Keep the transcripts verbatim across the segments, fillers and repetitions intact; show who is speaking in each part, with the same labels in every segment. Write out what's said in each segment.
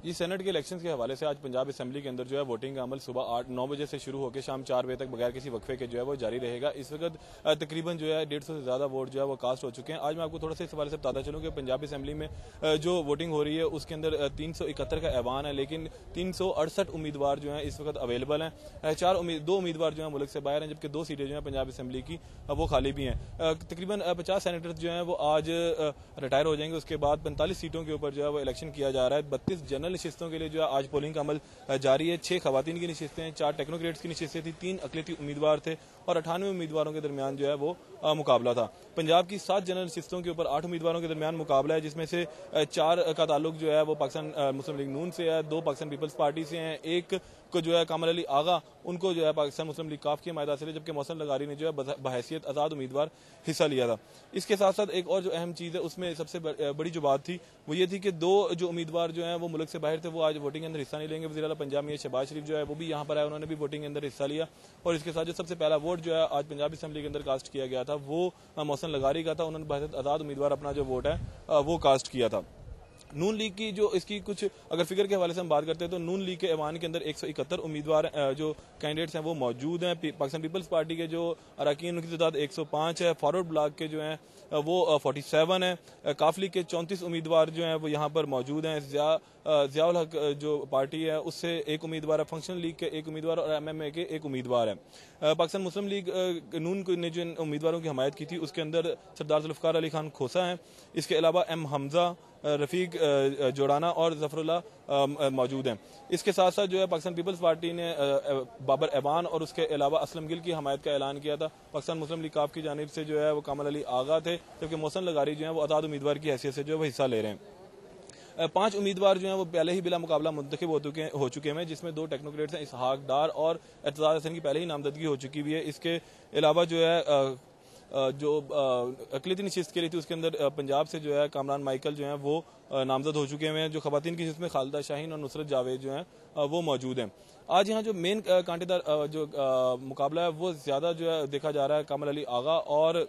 Speaker 1: जी, senate के elections के हवाले से आज पंजाब असेंबली के अंदर जो है वोटिंग का अमल सुबह आठ नौ बजे से शुरू होकर शाम चार बजे तक बगैर किसी वक्फे के जो है वो जारी रहेगा। इस वक्त तकरीबन जो है डेढ़ सौ से ज़्यादा वोट जो है वो कास्ट हो चुके हैं। आज मैं आपको थोड़ा सा इस हवाले से बताता चलूँ कि पंजाब असेंबली में जो वोटिंग हो रही है उसके अंदर तीन सौ इकहत्तर का ऐवान है, लेकिन तीन सौ अड़सठ उम्मीदवार जो है इस वक्त अवेलेबल हैं। चार उम्मीद दो उम्मीदवार जो है मुल्क से बाहर हैं, जबकि दो सीटें जो है पंजाब असेंबली की वो खाली भी हैं। तकरीबन पचास सेनेटर्स जो हैं वो आज रिटायर हो जाएंगे। उसके बाद पैंतालीस सीटों के ऊपर जो है वो इलेक्शन किया जा रहा है। बत्तीस जनरल नशिस्तों के लिए जो है आज पोलिंग का अमल जारी है। छह खवातीन की नशिस्तें हैं, चार टेक्नोक्रेट्स की नशिस्तें थी, तीन अकलियती उम्मीदवार थे और अठानवे उम्मीदवारों के दरमियान जो है वो आ, मुकाबला था। पंजाब की सात जनरल नशिस्तों के ऊपर आठ उम्मीदवारों के दरमियान मुकाबला है, जिसमें से चार का ताल्लुक जो है वो पाकिस्तान मुस्लिम लीग नून से है, दो पाकिस्तान पीपल्स पार्टी से हैं, एक को जो है कामल अली आगा उनको जो है पाकिस्तान मुस्लिम लीग काफ की हमायत हासिल है, जबकि मोहसिन लगारी ने जो है बहैसियत आज़ाद उम्मीदवार हिस्सा लिया था। इसके साथ साथ एक और जो अहम चीज़ है उसमें सबसे बड़ी जो बात थी वो ये थी कि दो जो उम्मीदवार जो हैं वो मुल्क से बाहर थे वो आज वोटिंग के अंदर हिस्सा नहीं लेंगे। वज़ीर आला पंजाब में शहबाज शरीफ जो है वो भी यहाँ पर आए, उन्होंने भी वोटिंग के अंदर हिस्सा लिया। और इसके साथ जो सबसे पहला वोट जो है आज पंजाब असेंबली के अंदर कास्ट किया गया था वो मोहसिन लगारी का था। उन्होंने बहैसियत आज़ाद उम्मीदवार अपना जो वोट है वो कास्ट किया था। नून लीग की जो इसकी कुछ अगर फिगर के हवाले से हम बात करते हैं तो नून लीग के ऐवान के अंदर एक सौ इकहत्तर उम्मीदवार जो कैंडिडेट्स हैं वो मौजूद हैं। पाकिस्तान पीपल्स पार्टी के जो अरकान उनकी तादाद एक सौ पाँच है। फॉरवर्ड ब्लॉक के जो हैं वो सैंतालीस है। काफ लीग के चौंतीस उम्मीदवार जो हैं वो यहाँ पर मौजूद हैं। जिया जियाउल हक जो पार्टी है उससे एक उम्मीदवार है। फंक्शनल लीग के एक उम्मीदवार और एम एम ए के एक उम्मीदवार है। पाकिस्तान मुस्लिम लीग नून ने जो उम्मीदवारों की हमायत की थी उसके अंदर सरदार जुल्फ़िकार अली खान खोसा हैं। इसके अलावा एम हमजा, रफ़ीक जोड़ाना और ज़फ़रुल्लाह मौजूद हैं। इसके साथ साथ जो है पाकिस्तान पीपल्स पार्टी ने बाबर ऐवान और उसके अलावा असलम गिल की हमायत का ऐलान किया था। पाकिस्तान मुस्लिम लीग काफ की जानिब से जो है वो कामल अली आगा थे, जबकि मोहसिन लगारी जो है वो आज़ाद उम्मीदवार की हैसियत से जो है वो हिस्सा ले रहे हैं। पांच उम्मीदवार जो हैं वो पहले ही बिला मुकाबला मुंतखब हो चुके हो चुके हैं, जिसमें दो टेक्नोक्रेट्स हैं, इसहाक डार और एतजाज हसन की पहले ही नामजदगी हो चुकी हुई है। इसके अलावा जो है जो अकलियती नशिस्त के लिए थी उसके अंदर पंजाब से जो है कामरान माइकल जो हैं वो नामजद हो चुके हुए हैं। जो खवातीन की जिसमें खालिदा शाहीन और नुसरत जावेद जो हैं वो मौजूद हैं। आज यहाँ जो मेन कांटेदार जो मुकाबला है वो ज़्यादा जो है देखा जा रहा है कामल अली आगा और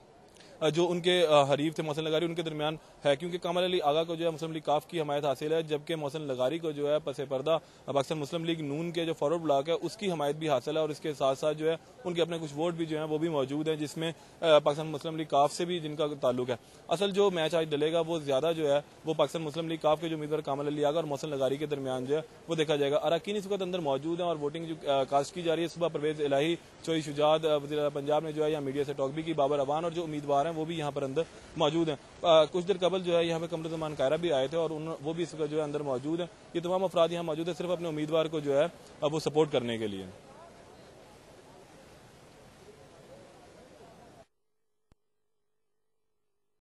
Speaker 1: जो उनके हरीफ थे मोहसिन लगारी उनके दरमियान है, क्योंकि कामल अली आगा को जो है मुस्लिम लीग काफ की हमायत हासिल है, जबकि मोहसिन लगारी को जो है पसे पर्दा पाकिस्तान मुस्लिम लीग नून के जो फॉरवर्ड ब्लॉक है उसकी हमायत भी हासिल है। और इसके साथ साथ जो है उनके अपने कुछ वोट भी जो है वो भी मौजूद हैं, जिसमें पाकिस्तान मुस्लिम लीग काफ से भी जिनका ताल्लुक है। असल जो मैच आज डलेगा वो ज्यादा जो है वो पाकिस्तान मुस्लिम लीग काफ के जो उम्मीदवार कामल अली आगा और मोहसिन लगारी के दरमियान जो है वो देखा जाएगा। अरकान इस वक्त अंदर मौजूद है और वोटिंग जो कास्ट की जा रही है। सुबह परवेज इलाही, चोई शुजात, वज़ीर आला पंजाब ने जो है यहाँ मीडिया से टॉक भी की। बाबर ऐवान और जो उम्मीदवार हैं वो भी यहाँ पर अंदर मौजूद हैं। कुछ देर कबल जो है यहाँ पे कमरुज़्ज़मान कायरा भी आए थे और उन वो भी इस वक्त जो है अंदर मौजूद हैं। ये तमाम अफराद यहाँ मौजूद है सिर्फ अपने उम्मीदवार को जो है वो सपोर्ट करने के लिए।